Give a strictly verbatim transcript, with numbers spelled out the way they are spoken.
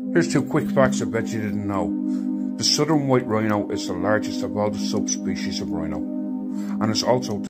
Here's two quick facts I bet you didn't know. The southern white rhino is the largest of all the subspecies of rhino, and is also